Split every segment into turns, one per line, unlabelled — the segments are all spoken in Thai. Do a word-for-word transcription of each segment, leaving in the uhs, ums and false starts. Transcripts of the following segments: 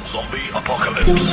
Zombie Apocalypse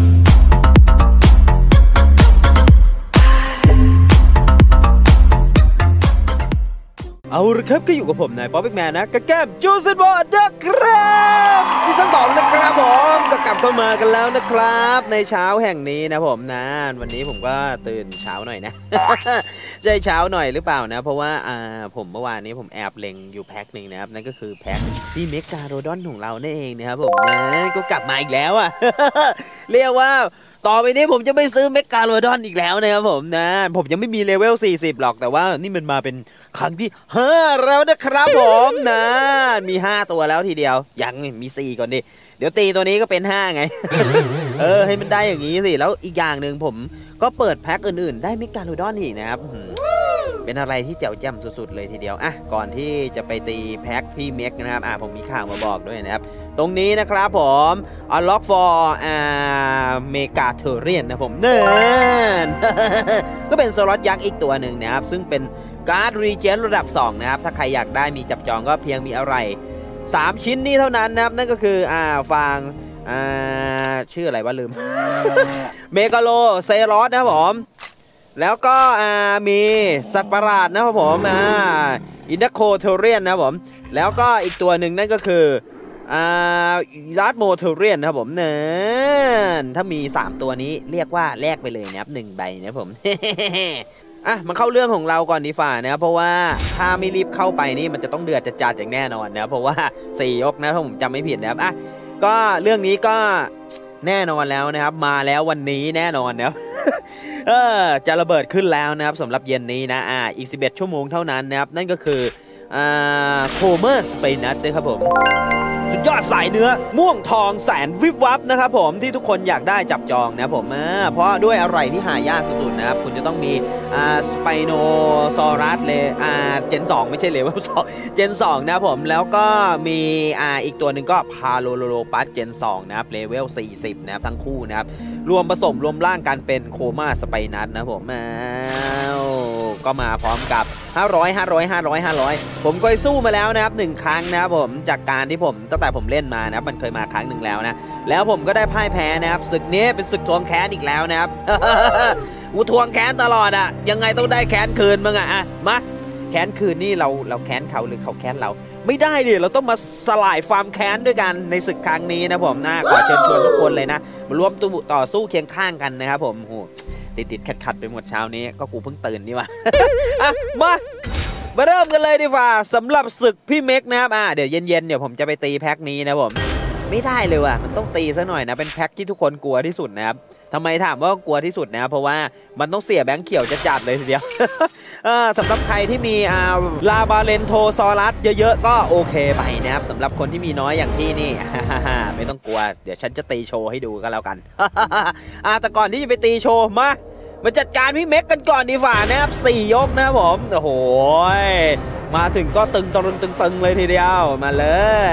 เอาละครับก็อยู่กับผมนายป๊อปปี้แมนนะกับแก้มจูเซนบอร์ดนะครับซีซั่นสองนะครับผมก็กลับเข้ามากันแล้วนะครับในเช้าแห่งนี้นะผมนะวันนี้ผมก็ตื่นเช้าหน่อยนะ ใช่เช้าหน่อยหรือเปล่านะเพราะว่าอ่าผมเมื่อวานนี้ผมแอบเล็งอยู่แพ็คหนึ่งนะครับนั่นก็คือแพ็คที่เมกาโรดอนของเรานั่นเองนะครับผมนะก็กลับมาอีกแล้วอ่ะ เรียกว่าต่อไปนี้ผมจะไม่ซื้อเมกาโรดอนอีกแล้วนะครับผมนะผมยังไม่มีเลเวลสี่สิบหรอกแต่ว่านี่มันมาเป็นครั้งที่ห้าแล้วนะครับผมนะมีห้าตัวแล้วทีเดียวยังมีสี่ก่อนดิเดี๋ยวตีตัวนี้ก็เป็นห้าไง เออให้มันได้อย่างนี้สิแล้วอีกอย่างหนึ่งผมก็เปิดแพ็คอื่นๆได้เมกาโรดอนอีกนะครับเป็นอะไรที่แจ๋วแจ่มสุดๆเลยทีเดียวอ่ะก่อนที่จะไปตีแพ็คพี่เมกนะครับอ่ะผมมีข่าวมาบอกด้วยนะครับตรงนี้นะครับผม Unlock for อ่าเมกาเทเรียนนะผมเนิน ก็เป็นสล็อตยักษ์อีกตัวหนึ่งนะครับซึ่งเป็นการ์ดรีเจนระดับสองนะครับถ้าใครอยากได้มีจับจองก็เพียงมีอะไรสามชิ้นนี้เท่านั้นนะครับนั่นก็คืออ่าฟางอ่าชื่ออะไรวะลืม เมกาโลเซรอสนะครับผมแล้วก็อ่ามีสัตว์ประหลาดนะครับผมอ่าอินเดโคเทเรียนนะครับผมแล้วก็อีกตัวหนึ่งนั่นก็คืออ่าลาร์ดโมเทเรียนนะครับผมเนินถ้ามีสามตัวนี้เรียกว่าแลกไปเลยนะครับหนึ่งใบนะครับผม อ่ะมันเข้าเรื่องของเราก่อนดีฝ่านะครับเพราะว่าถ้าไม่รีบเข้าไปนี่มันจะต้องเดือดจัดๆอย่างแน่นอนนะเพราะว่าสี่ยกนะถ้าผมจำไม่ผิดนะครับอ่ะก็เรื่องนี้ก็แน่นอนแล้วนะครับมาแล้ววันนี้แน่นอนนะครับ เออจะระเบิดขึ้นแล้วนะครับสำหรับเย็นนี้นะอ่าอีกสิบเอ็ดชั่วโมงเท่านั้นนะครับนั่นก็คืออ่าโคเมอร์สไปนัทนะครับผมสุดยอดสายเนื้อม่วงทองแสนวิบวับนะครับผมที่ทุกคนอยากได้จับจองนะผมเพราะด้วยอะไรที่หายากสุดๆนะครับคุณจะต้องมีอ่าสไปโนซอรัสเลยอ่าเจนสองไม่ใช่เลเวลสองเจนสองนะผมแล้วก็มีอ่าอีกตัวหนึ่งก็พาโลโลโลปัสเจนสองนะครับเลเวลสี่สิบนะครับทั้งคู่นะครับรวมผสมรวมร่างกันเป็นโคม่าสไปนัทนะผมอ้าวก็มาพร้อมกับห้าร้อย ห้าร้อย ห้าร้อย ห้าร้อยผมเคยสู้มาแล้วนะครับหนึ่งครั้งนะครับผมจากการที่ผมตั้งแต่ผมเล่นมานะมันเคยมาครั้งหนึ่งแล้วนะแล้วผมก็ได้พ่ายแพ้นะครับศึกนี้เป็นศึกทวงแค้นอีกแล้วนะครับ อูทวงแค้นตลอดอะยังไงต้องได้แค้นคืนมึงอะอะมาแค้นคืนนี่เราเราแค้นเขาหรือเขาแค้นเราไม่ได้ดิเราต้องมาสลายความแค้นด้วยกันในศึกครั้งนี้นะผมนะขอเชิญชวนทุกคนเลยนะมารวมตัวต่อสู้เคียงข้างกันนะครับผมโหติดติดขัดขัดไปหมดเช้านี้ก็กูเพิ่งตื่นนี่วะ อ่ะมามาเริ่มกันเลยดีกว่าสำหรับศึกพี่เมกนะครับอ่าเดี๋ยวเย็นๆเดี๋ยวผมจะไปตีแพ็คนี้นะผมไม่ได้เลยว่ะมันต้องตีซะหน่อยนะเป็นแพ็คที่ทุกคนกลัวที่สุดนะครับทำไมถามว่ากลัวที่สุดนะเพราะว่ามันต้องเสียแบงค์เขียวจะจัดเลยทีเดียว สำหรับใครที่มีอ่าลาบาเลนโทซอรัสเยอะๆก็โอเคไปนะครับสำหรับคนที่มีน้อยอย่างพี่นี่ ไม่ต้องกลัวเดี๋ยวฉันจะตีโชว์ให้ดูกันแล้วกัน อ่าแต่ก่อนที่จะไปตีโชว์มามาจัดการพี่เมกกันก่อนดีกว่านะครับสี่ยกนะครับผมโอ้โหมาถึงก็ตึงตรึงตึงๆเลยทีเดียวมาเลย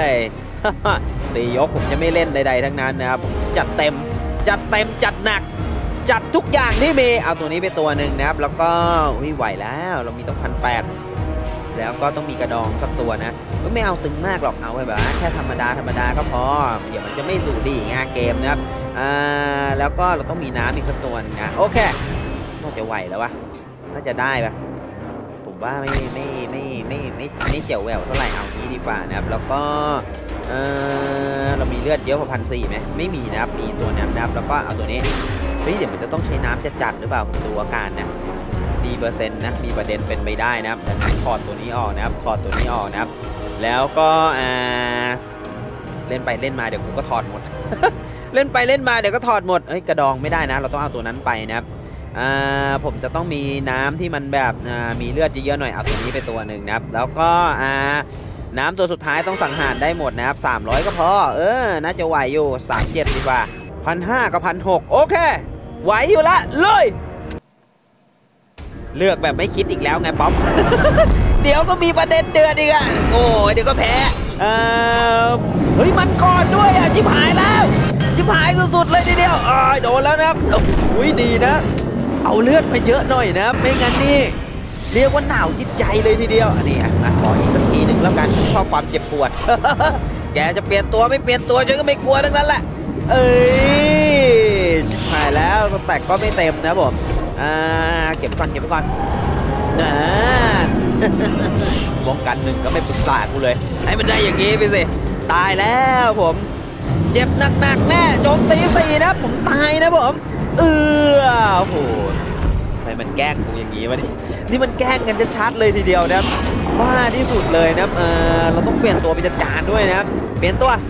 สี่ยกผมจะไม่เล่นใดๆทั้งนั้นนะครับจัดเต็มจัดเต็มจัดหนักจัดทุกอย่างที่มีเอาตัวนี้ไปตัวหนึ่งนะครับแล้วก็วิ่งไหวแล้วเรามีต้องพันแปดแล้วก็ต้องมีกระดองสักตัวนะไม่เอาตึงมากหรอกเอาไว้แบบแค่ธรรมดาธรรมดาก็พอเดี๋ยวมันจะไม่ดูดีงาเกมนะครับอ่าแล้วก็เราต้องมีน้ำอีกสักตัวนึงนะโอเคน่าจะไหวแล้ววะน่าจะได้ปะผมว่าไม่ไม่ไม่ไม่ไม่ไม่เจ๋วแหววเท่าไหร่เอานี้ดีกว่านะครับแล้วก็เออเรามีเลือดเยอะกว่าพันสี่ไหมไม่มีนะครับมีตัวนั้นนะครับแล้วก็เอาตัวนี้เฮ้ยเดี๋ยวมันจะต้องใช้น้ำจะจัดหรือเปล่าผมดูอาการนะมีเปอร์เซ็นต์นะมีประเด็นเป็นไปได้นะครับดังนั้นถอดตัวนี้ออกนะครับถอดตัวนี้ออกนะครับแล้วก็อ่าเล่นไปเล่นมาเดี๋ยวกูก็ถอดหมด เล่นไปเล่นมาเดี๋ยวก็ถอดหมดเฮ้ยกระดองไม่ได้นะเราต้องเอาตัวนั้นไปนะครับอ่าผมจะต้องมีน้ำที่มันแบบอ่ามีเลือดเยอะๆหน่อยเอาตัวนี้ไปตัวหนึ่งนะครับแล้วก็อ่าน้ำตัวสุดท้ายต้องสังหารได้หมดนะครับสามร้อยก็พอเออน่าจะไหวอยู่สามสิบเจ็ดดีกว่าพันห้ากับพันหกโอเคไหวอยู่ละเลยเลือกแบบไม่คิดอีกแล้วไงป๊อป เดี๋ยวก็มีประเด็นเดือดอีกอ่ะโอ้ยเดี๋ยวก็แพ้เออเฮ้ยมันก่อนด้วยอ่ะชิบหายแล้วชิบหายสุดๆเลยทีเดียวอ๋อโดนแล้วนะครับโอ้ยดีนะเอาเลือดไปเยอะหน่อยนะไม่งั้นนี่เรียกว่าหนาวจิตใจเลยทีเดียวอันนี้อ่ะขออีกสักทีหนึ่งแล้วกันชอบความเจ็บปวด แกจะเปลี่ยนตัวไม่เปลี่ยนตัวฉันก็ไม่กลัวทั้งนั้นแหละเอ้ยชิบหายแล้วสแต็กก็ไม่เต็มนะผมอ่าเก็บก่อนเก็บก่อนนะวงกันหนึ่งก็ไม่ปรึกษากูเลยให้มันได้อย่างงี้ไปสิตายแล้วผมเจ็บหนักๆแน่โจมตีสี่นะผมตายนะผมเออโอ้โหทำไมมันแกล้งกูอย่างงี้วะนี่นี่มันแกล้งกันชัดๆเลยทีเดียวนะว่าที่สุดเลยนะเออเราต้องเปลี่ยนตัวเป็นจัดการด้วยนะเปลี่ยนตัว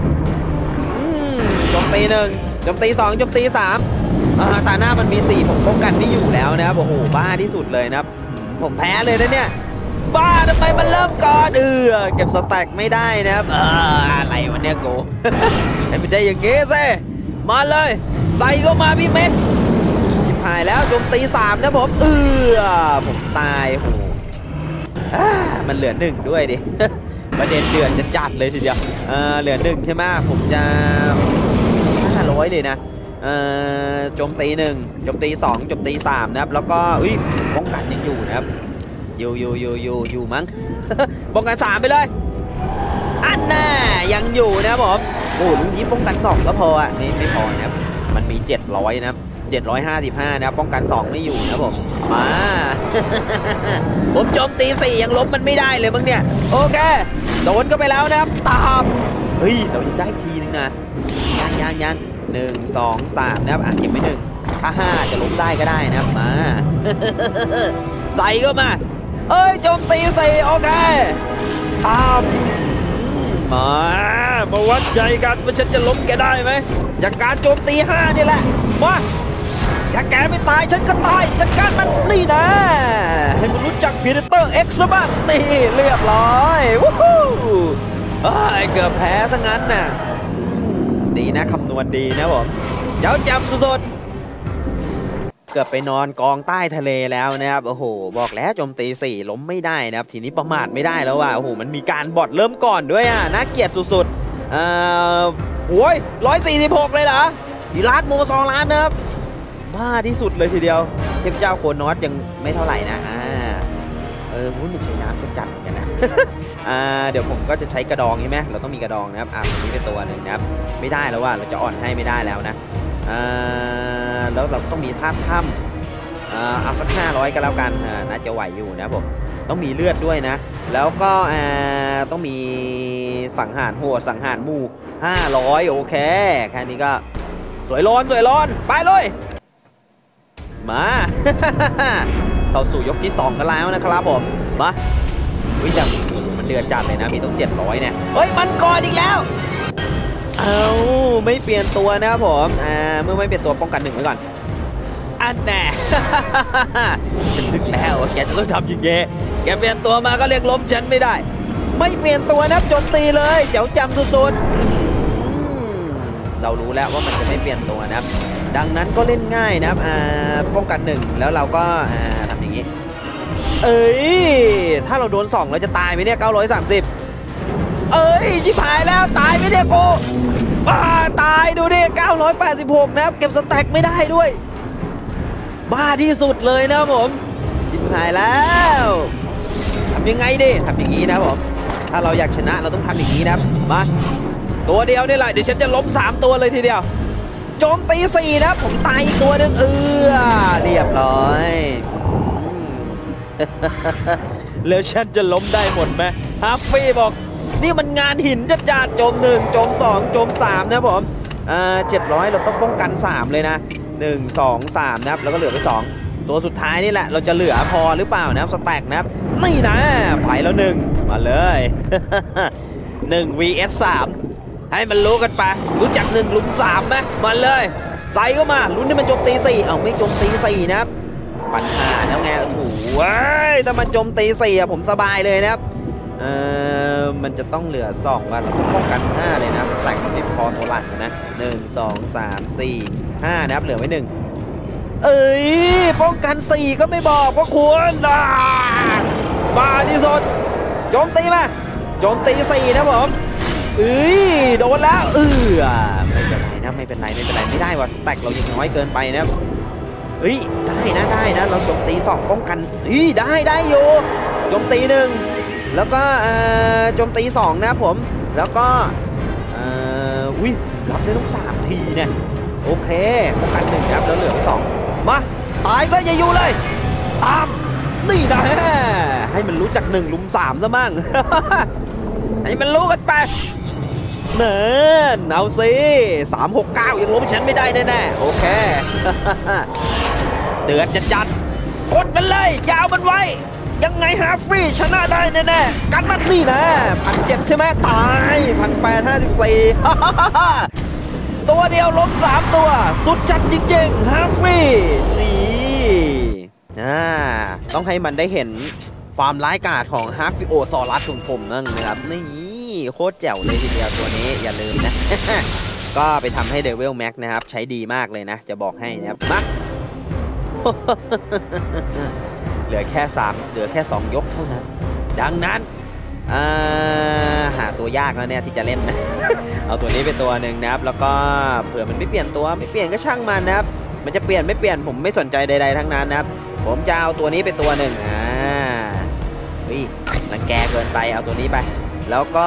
โจมตีหนึ่งโจมตีสองโจมตีสามตาหน้ามันมีสี่ผมป้องกันไม่อยู่แล้วนะครับโอ้โหบ้าที่สุดเลยนะครับผมแพ้เลยนะเนี่ยบ้าทำไมมันเริ่มก่อนเออเก็บสแต็กไม่ได้นะครับเอออะไรวะเนี่ยกูให้มันได้อย่างงี้สิมาเลยใส่เข้ามาพี่เม็กชิบหายแล้วโจมตีสามนะผมเออผมตายโอ้โหมันเหลือหนึ่งด้วยดิประเด็นเดือดจะจัดเลยทีเดียวเออเหลือหนึ่งใช่ไหมผมจะห้าร้อยเลยนะเอ่อโจมตีหนึ่งโจมตีสองโจมตีสามนะครับแล้วก็อุ้ยป้องกันยังอยู่นะครับอยู่อยู่อยู่อยู่อยู่มั้ง ป้องกันสามไปเลยอันน่ะยังอยู่นะครับผมโอ้ลูกนี้ป้องกันสองก็พออ่ะไม่ไม่พอนะครับมันมีเจ็ดร้อยนะครับเจ็ดร้อยห้าสิบห้านะครับป้องกันสองไม่อยู่นะผมมา ผมโจมตีสี่ยังล้มมันไม่ได้เลยมึงเนี่ยโอเคโดนก็ไปแล้วนะครับตามเฮ้ยเรายังได้ทีนึงนะยังยังยังหนึ่งสองสามนะครับอ่ะเก็บไว้หนึ่งถ้าห้าจะล้มได้ก็ได้นะครับมา ใส่ก็มาเอ้ยโจมตีสี่โอเคตามมามาวัดใจกันว่าฉันจะล้มแกได้ไหมจากการโจมตีห้านี่แหละมาถ้าแกไม่ตายฉันก็ตายจัดการมันนี่นะให้มันรู้จัก Predator X บ้างนี่เรียบร้อยวู้ฮู้เอ้ยเกือบแพ้ซะงั้นน่ะดีนะคำนวณดีนะผมเจ้าจำสุดๆเกือบไปนอนกองใต้ทะเลแล้วนะครับโอ้โหบอกแล้วโจมตีสี่ล้มไม่ได้นะครับทีนี้ประมาทไม่ได้แล้วว่ะโอ้โหมันมีการบอทเริ่มก่อนด้วยอ่ะน่าเกลียดสุดๆเอ่อโอ้ยร้อยสี่สิบหกเลยเหรอดีลาดโมซองล้านนะครับบ้าที่สุดเลยทีเดียวเทพเจ้าโคนอสยังไม่เท่าไหร่นะอ่าเออมุ้นมันใช้น้ำจะจัดกันนะ อ่าเดี๋ยวผมก็จะใช้กระดองใช่ไหมเราต้องมีกระดองนะครับอ่านี้เป็นตัวหนึ่งนะครับไม่ได้แล้วว่าเราจะอ่อนให้ไม่ได้แล้วนะอ่าแล้วเราต้องมีธาตุถ้ำอ่าเอาสักห้าร้อยก็แล้วกันอ่าน่าจะไหวอยู่นะผมต้องมีเลือดด้วยนะแล้วก็อ่าต้องมีสังหารโหดสังหารหมู่ห้าร้อยโอเคแค่นี้ก็สวยร้อนสวยร้อนไปเลยมา เข้าสู่ยกที่สองกันแล้วนะครับผมมาวิจังมันเดือดจัดเลยนะมีต้องเจ็ดร้อยเนี่ยเฮ้ยมันก่อนอีกแล้วเอาไม่เปลี่ยนตัวนะครับผมอ่าเมื่อไม่เปลี่ยนตัวป้องกันหนึ่งไว้ก่อนอันแน่ ฉันนึกแล้วแกจะต้องทำอย่างเงี้ยแกเปลี่ยนตัวมาก็เรียกล้มฉันไม่ได้ไม่เปลี่ยนตัวนะโจมตีเลยเจ๋วจำสุดๆเรารู้แล้วว่ามันจะไม่เปลี่ยนตัวนะครับดังนั้นก็เล่นง่ายนะครับอ่าป้องกันหนึ่งแล้วเราก็อ่าทำอย่างนี้เอ้ยถ้าเราโดนสองเราจะตายไหมเนี่ยเก้าร้อยสามสิบเอ้ยชิบหายแล้วตายไหมเนี่ยโกบ้าตายดูดิเก้าร้อยแปดสิบหกนะครับเก็บสแต็กไม่ได้ด้วยบ้าที่สุดเลยนะผมชิบหายแล้วทำยังไงดิทำอย่างนี้นะผมถ้าเราอยากชนะเราต้องทำอย่างนี้นะมาตัวเดียวนี่แหละเดี๋ยวฉันจะล้มสามตัวเลยทีเดียวโจมตีสี่นะผมตายอีกตัวหนึ่งเออเรียบร้อยแล้วฉันจะล้มได้หมดไหมฮาร์ฟี่บอกนี่มันงานหินจัดจัดโจมหนึ่งโจมสองโจมสามนะผมอ่าเจ็ดร้อยเราต้องป้องกันสามเลยนะหนึ่งสองสามนะครับแล้วก็เหลือไปสองตัวสุดท้ายนี่แหละเราจะเหลือพอหรือเปล่านะครับสแต็กนะครับนี่นะไปแล้วหนึ่งมาเลยหนึ่ง วี เอส สามให้มันรู้กันไปรู้จักหนึ่งลุมสามไหมมาเลยใส่เข้ามาลุ้นให้มันโจมตีสี่เอาไม่โจมตีสี่นะครับปัญหาแล้วไงถูกเว้ยถ้ามันโจมตีสี่อะผมสบายเลยนะครับเออมันจะต้องเหลือสองวันเราต้องป้องกันห้าเลยนะสแต็กมันไม่พอตัวหลังนะหนึ่งสองสามสี่ห้านะครับเหลือไว้หนึ่งเอ้ยป้องกันสี่ก็ไม่บอกว่าควรนะบ้าที่สุดโจมตีมาโจมตีสี่นะผมเอ้ยโดนแล้วเออไม่เป็นไรนะไม่เป็นไรไม่เป็นไรไม่ได้ว่ะสแต็กเรายังน้อยเกินไปนะเฮ้ยได้นะได้นะเราโจมตีสองป้องกันเฮ้ยได้ได้อยู่โจมตีหนึ่งแล้วก็โจมตีสองนะผมแล้วก็อุ้ยรับได้ต้องสามทีพีเนี่ยโอเคป้องกันหนึ่งครับแล้วเหลือไปสองมาตายซะอย่าอยู่เลยตามนี่นะให้มันรู้จักหนึ่งลุมสามซะมั่ง ให้มันรู้กันไปเนินเอาสิสามหกเก้ายังล้มฉันไม่ได้แน่ๆโอเค เดือดจะจัดกดมันเลยยาวมันไว้ยังไงฮาฟรี่ชนะได้แน่ๆกันมันนี่นะพันเจ็ดใช่ไหมตายพันแปดห้าสิบสี่ตัวเดียวล้มสามตัวสุดจัดจริงๆฮาฟรี่นี่อ่าต้องให้มันได้เห็นความร้ายกาจของฮาฟิโอซอรัสของผมนั่นนะครับนี่โคตรแจ๋วเลยทีเดียวตัวนี้อย่าลืมนะ ก็ไปทำให้เดวิลแม็กนะครับใช้ดีมากเลยนะจะบอกให้นะครับมา เหลือแค่สามเหลือแค่สองยกเท่านั้นดังนั้นหาตัวยากแล้วเนี่ยที่จะเล่น เอาตัวนี้เป็นตัวหนึ่งนะครับแล้วก็เผื่อมันไม่เปลี่ยนตัวไม่เปลี่ยนก็ช่างมันนะครับมันจะเปลี่ยนไม่เปลี่ยนผมไม่สนใจใดๆทั้งนั้นนะครับผมจะเอาตัวนี้เป็นตัวหนึ่งอ่าวิรังแกเกินไปเอาตัวนี้ไปแล้วก็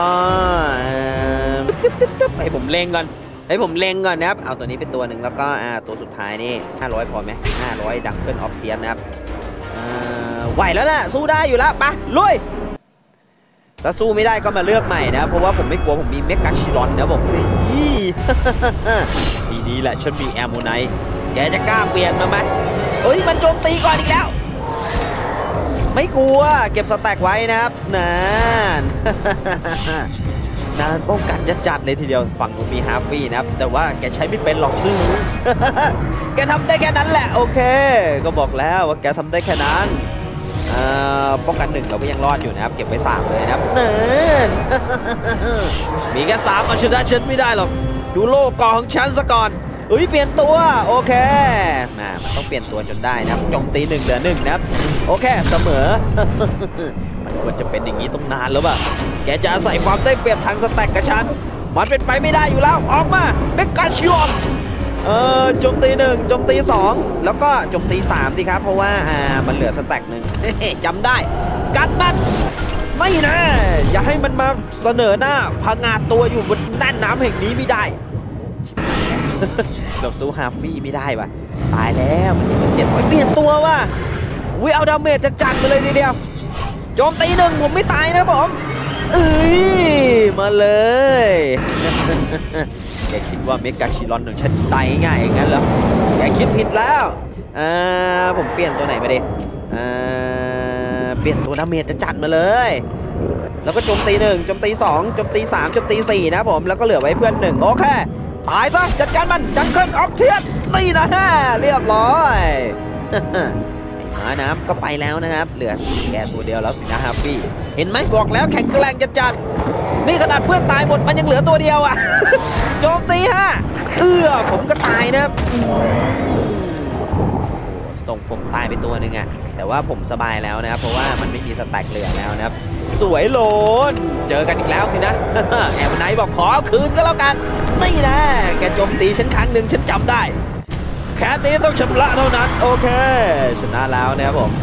ให้ผมเล็งก่อนให้ผมเล็งก่อนนะครับเอาตัวนี้เป็นตัวหนึ่งแล้วก็อ่าตัวสุดท้ายนี่ห้าร้อยพอไหมห้าร้อยดังขึ้นออฟเทียนนะครับไหวแล้วนะสู้ได้อยู่แล้วไปลุยถ้าสู้ไม่ได้ก็มาเลือกใหม่นะเพราะว่าผมไม่กลัวผมมีเมกาชิรอนนะผมนี่ ทีนี้แหละฉันมีแอมโมไนท์แกจะกล้าเปลี่ยนมาไหมเฮ้ยมันโจมตีก่อนอีกแล้วไม่กลัวเก็บสแต็กไว้นะครับนานนานป้องกันจะจัดเลยทีเดียวฝั่งผมมีฮาร์ฟี่นะครับแต่ว่าแกใช้ไม่เป็นหรอกชื่อ แกทำได้แค่นั้นแหละโอเคก็บอกแล้วว่าแกทำได้แค่นั้นป้องกันหนึ่งเราก็ยังรอดอยู่นะครับเก็บไว้สามเลยนะครับเนิน มีแค่สามเอาชนะฉันไม่ได้หรอกดูโลกก่อของฉันซะก่อนเฮ้ยเปลี่ยนตัวโอเคนะมันต้องเปลี่ยนตัวจนได้นะครับโจมตีหนึ่งเหลือหนึ่งนะครับโอเคเสมอ มันควรจะเป็นอย่างนี้ต้องนานแล้วป่ะแกจะอาศัยความได้เปรียบทางสแต็กกับฉันมันเป็นไปไม่ได้อยู่แล้วออกมาเมกาชิออนเออโจมตีหนึ่งโจมตีสองแล้วก็โจมตีสามสิครับเพราะว่าอ่ามันเหลือสแต็กหนึ่ง จำได้กัดมันไม่นะอย่าให้มันมาเสนอหน้าพังงาดตัวอยู่บนน่านน้ำแห่งนี้ไม่ได้ เราสู้ฮาร์ฟี่ไม่ได้วะตายแล้วมันมีเจ็ดร้อยเปลี่ยนตัวว่ะวิเอาดาเมจจะจัดมาเลยทีเดียวโจมตีหนึ่งผมไม่ตายนะผมเอ้ยมาเลย แกคิดว่าเมกาชิรอนของฉันจะตายง่ายอย่างนั้นเหรอแกคิดผิดแล้วอ่าผมเปลี่ยนตัวไหนมาดิอ่าเปลี่ยนตัวดาเมจจะจัดมาเลยแล้วก็โจมตีหนึ่งโจมตีสองโจมตีสามโจมตีสี่นะผมแล้วก็เหลือไว้เพื่อนหนึ่งโอเคตายซะจัดการมันดังเกินออกเทียนนี่นะฮะเรียบร้อย ไอ้หมาน้ำก็ไปแล้วนะครับเหลือแกตัวเดียวแล้วสินะฮาร์ฟี่เห็นไหมบอกแล้วแข็งแกร่งจัดจัดนี่ขนาดเพื่อนตายหมดมันยังเหลือตัวเดียวอ่ะ โจมตีฮะเอื้อผมก็ตายนะครับส่งผมตายไปตัวหนึ่งอ่ะแต่ว่าผมสบายแล้วนะครับเพราะว่ามันไม่มีสแต็กเหลือแล้วนะครับสวยโลนเจอกันอีกแล้วสินะ แอมไนท์บอกขอคืนก็แล้วกันนี่นะแกโจมตีฉันครั้งหนึ่งฉันจำได้แค่นี้ต้องชำระเท่านั้นโอเคชนะแล้วนะครับผม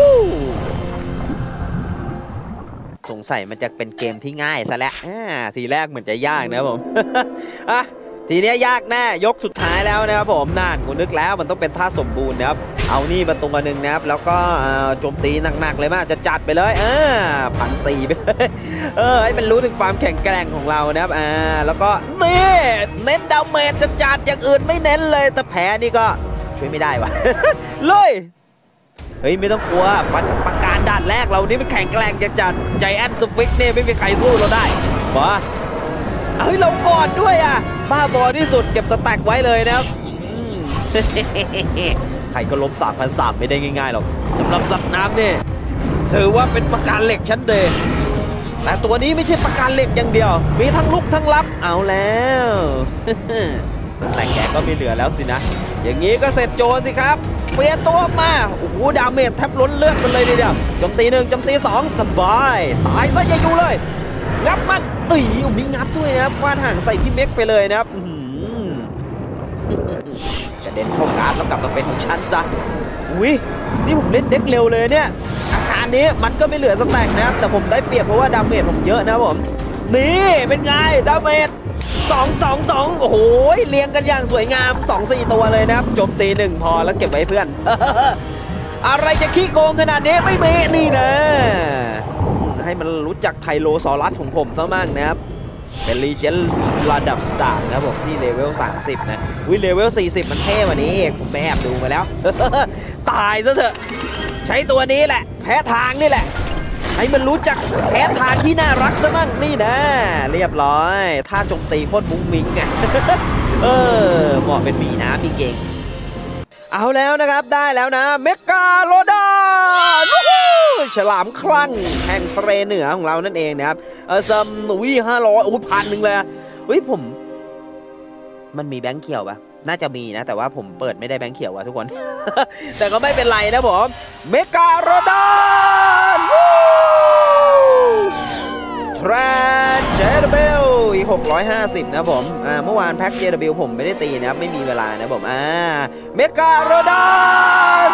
สงสัยมันจะเป็นเกมที่ง่ายซะแล้วทีแรกเหมือนจะยากนะครับผม อ่ะทีนี้ยากแน่ยกสุดท้ายแล้วนะครับผมนั่นกูนึกแล้วมันต้องเป็นท่าสมบูรณ์นะครับเอานี่มาตรงกันหนึ่งนะครับแล้วก็โจมตีหนักๆเลยมากจะจัดไปเลยเออพันสี่ไปเลยเออให้มันรู้ถึงความแข็งแกร่งของเรานะครับอ่าแล้วก็นี่เน้นดาเมจจะจัดอย่างอื่นไม่เน้นเลยแต่แพ้นี่ก็ช่วยไม่ได้วะ เลยเฮ้ยไม่ต้องกลัวประการด่านแรกเรานี่มันแข็งแกร่งจะจัดใจแอนสฟิกเนี่ยไม่มีใครสู้เราได้มาเฮ้ยเรากอดด้วยอ่ะบ้าบอที่สุดเก็บสแต็กไว้เลยนะครับ ใครก็ล้มสามพันสามไม่ได้ง่ายๆหรอกสำหรับสัตว์น้ำเนี่ยถือว่าเป็นประการเหล็กชั้นเดชแต่ตัวนี้ไม่ใช่ประการเหล็กอย่างเดียวมีทั้งลุกทั้งรับเอาแล้ว สแต็กแกก็ไม่เหลือแล้วสินะอย่างนี้ก็เสร็จโจรสิครับเปลี่ยนตัวมาโอ้โหดาเมจแทบล้นเลือดมันเลยทีเดียวโจมตีหนึ่งโจมตีสองสบายตายซะอย่าอยู่เลยงับมันตีมีงับด้วยนะครับฟาดห่างใส่พี่เม็กไปเลยนะครับกระเด็นเข้าการแล้วกลับมาเป็นของฉันซะอุ้ยนี่ผมเล่นเด็กเร็วเลยเนี่ยอาการนี้มันก็ไม่เหลือสแต็กนะครับแต่ผมได้เปรียบเพราะว่าดาเมจผมเยอะนะผมนี่เป็นไงดาเมจสองสองสองโอ้โหเรียงกันอย่างสวยงาม สอง สี่ ตัวเลยนะครับโจมตีหนึ่งพอแล้วเก็บไว้เพื่อน อะไรจะขี้โกงขนาดนี้ไม่มีนี่นะให้มันรู้จักไทโลซอรัสของผมซะมั่งนะครับเป็นรีเจนระดับสามนะผมที่เลเวลสามสิบนะวิเลเวลสี่สิบมันเท่กว่านี้เองผมไปแอบดูมาแล้ว ตายซะเถอะใช้ตัวนี้แหละแพ้ทางนี่แหละให้มันรู้จักแพ้ทางที่น่ารักซะมั่งนี่นะเรียบร้อยท่าโจมตีโคตรมุ้งมิ้งไง เออเหมาะเป็นหมีน้ำมีเก่งเอาแล้วนะครับได้แล้วนะเมกาโลดอนฉลามคลั่งแห่งทะเลเหนือของเรานั่นเองนะครับเออซัมวี่ห้าร้อยโอ้พันหนึ่งเลยเฮ้ยผมมันมีแบงค์เขียวปะน่าจะมีนะแต่ว่าผมเปิดไม่ได้แบงค์เขียวอะทุกคน แต่ก็ไม่เป็นไรนะผมเมกาโลดอนทรานเจเดบิลอีกหกร้อยห้าสิบนะผมอ่าเมื่อวานแพ็กเจเดบิลผมไม่ได้ตีนะครับไม่มีเวลานะผมอ่าเมกาโลดอน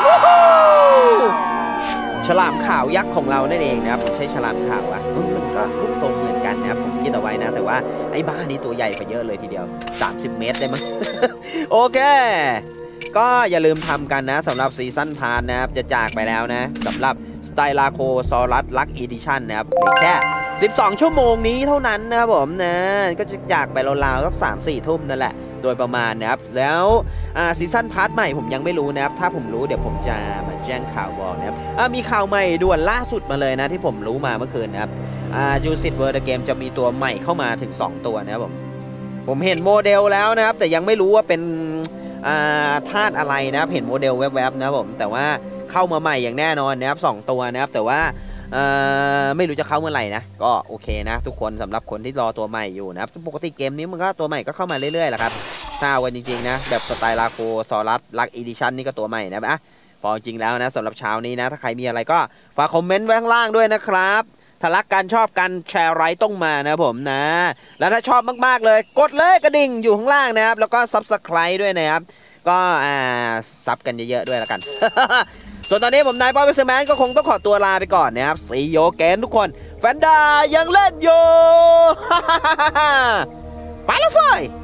ฉลามขาวยักษ์ของเรานั่นเองนะครับผมใช้ฉลามขาวอ่ะมันก็รูปทรงเหมือนกันนะครับผมคิดเอาไว้นะแต่ว่าไอ้บ้านี้ตัวใหญ่กว่าเยอะเลยทีเดียวสามสิบเมตรได้มั้ง โอเคก็อย่าลืมทำกันนะสำหรับซีซั่นพาร์ทนะครับจะจากไปแล้วนะสำหรับสไตลาโคซอรัสลักอีดิชั่นนะครับแค่สิบสองชั่วโมงนี้เท่านั้นนะครับผมนะก็จะจากไปราวๆสักสามสี่ทุ่มนั่นแหละโดยประมาณนะครับแล้วซีซั่นพาร์ทใหม่ผมยังไม่รู้นะครับถ้าผมรู้เดี๋ยวผมจะมาแจ้งข่าวบอกนะครับมีข่าวใหม่ด่วนล่าสุดมาเลยนะที่ผมรู้มาเมื่อคืนนะครับจูซิตเวิร์ดเกมจะมีตัวใหม่เข้ามาถึงสองตัวนะครับผมผมเห็นโมเดลแล้วนะครับแต่ยังไม่รู้ว่าเป็นธาตุอะไรนะครับเห็นโมเดลแวบๆนะผมแต่ว่าเข้ามาใหม่อย่างแน่นอนนะครับสองตัวนะครับแต่ว่าไม่รู้จะเข้าเมื่อไหร่นะก็โอเคนะทุกคนสำหรับคนที่รอตัวใหม่อยู่นะครับปกติเกมนี้มันก็ตัวใหม่ก็เข้ามาเรื่อยๆแหละครับถ้าเอากันจริงๆนะแบบสไตล์ลาโคซอรัสลักอีดิชั่นนี่ก็ตัวใหม่นะอ่ะพอจริงแล้วนะสำหรับเช้านี้นะถ้าใครมีอะไรก็ฝากคอมเมนต์ไว้ข้างล่างด้วยนะครับถ้ารักกันชอบกันแชร์ไลค์ต้องมานะผมนะแล้วถ้าชอบมากๆเลยกดเลยกระดิ่งอยู่ข้างล่างนะครับแล้วก็ซับสไครต์ด้วยนะครับก็อ่าซับกันเยอะๆด้วยแล้วกัน ส่วนตอนนี้ผมนายป๊อปเปอร์เซอร์แมนก็คงต้องขอตัวลาไปก่อนนะครับซีโยเกนทุกคนแฟนดายังเล่นอยู่ ไปแล้วไฟ